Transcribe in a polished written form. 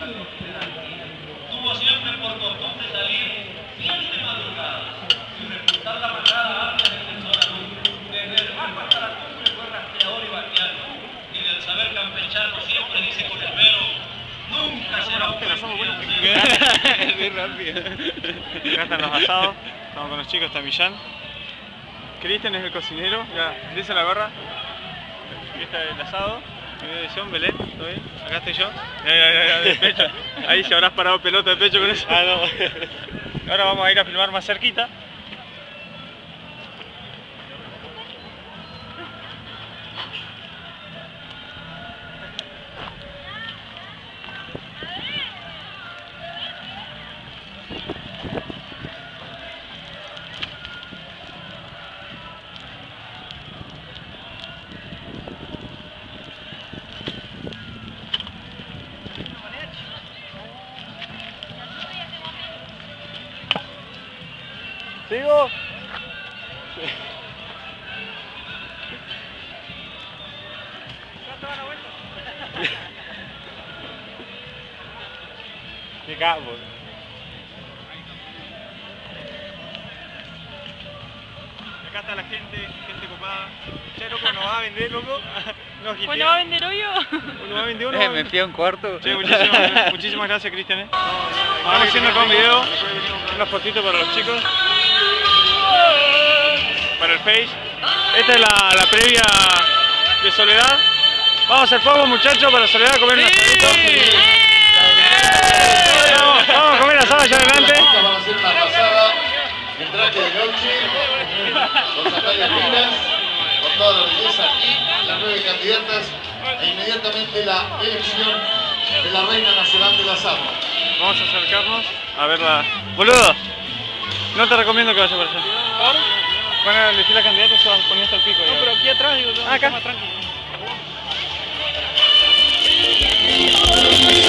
Tuvo siempre por costumbre salir bien de madrugada y repuntar la manada antes de que el sol alumbre. Desde el bajo hasta la cumbre fue rastreador y vaquiano. Y del saber campechano siempre dice con el vero, nunca será un buen Es muy rápido. Acá están los asados, estamos con los chicos, está Millán. Cristian es el cocinero, ya, dice la gorra. Aquí está el asado, mi edición, Belén, ¿todo bien? Acá estoy yo. De pecho. Ahí se habrás parado pelota de pecho con eso. Ah, no. Ahora vamos a ir a filmar más cerquita. ¿Sigo? ¿Cuánto va la vuelta? Qué capo. Acá está la gente copada. Che, loco, ¿nos va a vender, loco? ¿Bueno va a vender hoyo? ¿Uno va a vender uno? Me fui a un cuarto. Sí, muchísimas gracias, Cristian. Estamos haciendo acá un video, unas fotitos para los chicos, para el Face. Esta es la previa de Soledad. Vamos a hacer fuego, muchachos, para Soledad, comer un asadito. Vamos a comer asado allá adelante. Vamos a hacer una pasada en traje de noche, con sandalias finas, con toda la belleza aquí, las 9 candidatas e inmediatamente la elección de la Reina Nacional del Asado. Vamos a acercarnos a verla. ¡Boludo! No te recomiendo que vayas por allá. Van a elegir la candidata y se van a poner hasta el pico. No, pero aquí atrás, digo, acá. más tranquilo.